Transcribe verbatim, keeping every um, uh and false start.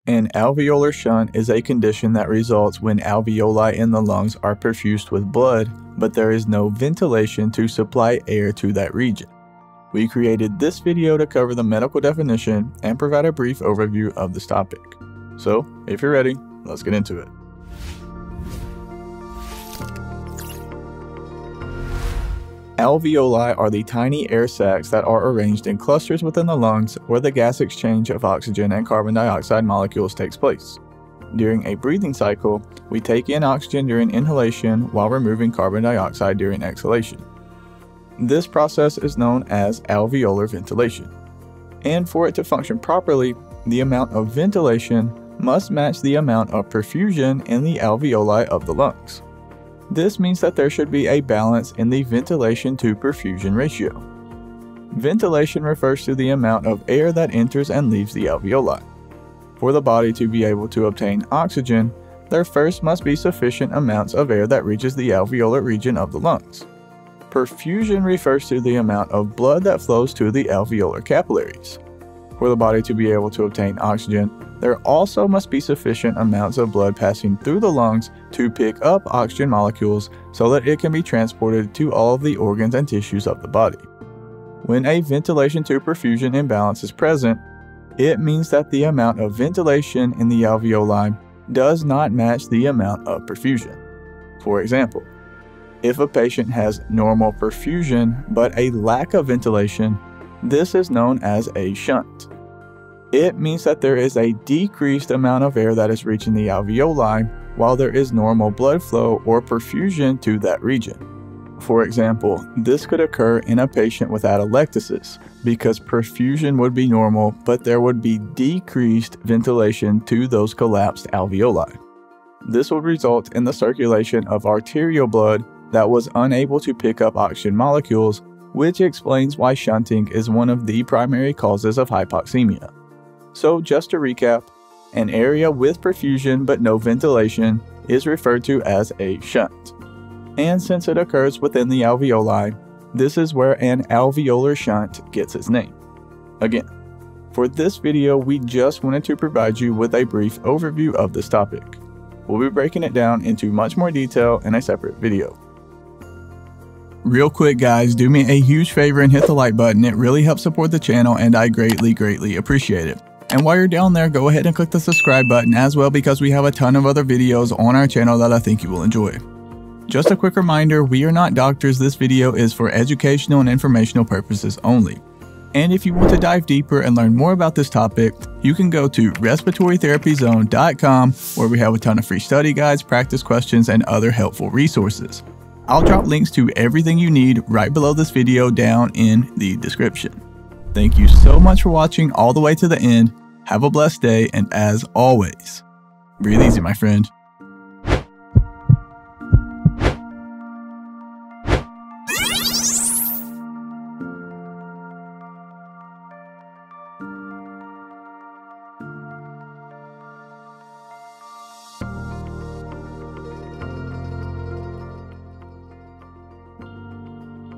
An alveolar shunt is a condition that results when alveoli in the lungs are perfused with blood, but there is no ventilation to supply air to that region. We created this video to cover the medical definition and provide a brief overview of this topic. So, if you're ready, let's get into it. Alveoli are the tiny air sacs that are arranged in clusters within the lungs where the gas exchange of oxygen and carbon dioxide molecules takes place. During a breathing cycle, we take in oxygen during inhalation while removing carbon dioxide during exhalation. This process is known as alveolar ventilation. And for it to function properly, the amount of ventilation must match the amount of perfusion in the alveoli of the lungs. This means that there should be a balance in the ventilation to perfusion ratio. Ventilation refers to the amount of air that enters and leaves the alveoli. For the body to be able to obtain oxygen, there first must be sufficient amounts of air that reaches the alveolar region of the lungs. Perfusion refers to the amount of blood that flows to the alveolar capillaries. For the body to be able to obtain oxygen, there also must be sufficient amounts of blood passing through the lungs to pick up oxygen molecules so that it can be transported to all of the organs and tissues of the body. When a ventilation to perfusion imbalance is present, it means that the amount of ventilation in the alveoli does not match the amount of perfusion. For example, if a patient has normal perfusion but a lack of ventilation, this is known as a shunt. It means that there is a decreased amount of air that is reaching the alveoli while there is normal blood flow or perfusion to that region. For example, this could occur in a patient with atelectasis because perfusion would be normal, but there would be decreased ventilation to those collapsed alveoli. This would result in the circulation of arterial blood that was unable to pick up oxygen molecules, which explains why shunting is one of the primary causes of hypoxemia. So just to recap, an area with perfusion but no ventilation is referred to as a shunt. And since it occurs within the alveoli, this is where an alveolar shunt gets its name. Again, for this video, we just wanted to provide you with a brief overview of this topic. We'll be breaking it down into much more detail in a separate video. Real quick guys, do me a huge favor and hit the like button. It really helps support the channel and I greatly, greatly appreciate it. And while you're down there, go ahead and click the subscribe button as well because we have a ton of other videos on our channel that I think you will enjoy. Just a quick reminder, we are not doctors. This video is for educational and informational purposes only. And if you want to dive deeper and learn more about this topic, you can go to respiratory therapy zone dot com where we have a ton of free study guides, practice questions, and other helpful resources. I'll drop links to everything you need right below this video down in the description. Thank you so much for watching all the way to the end. Have a blessed day, and as always, breathe easy, my friend.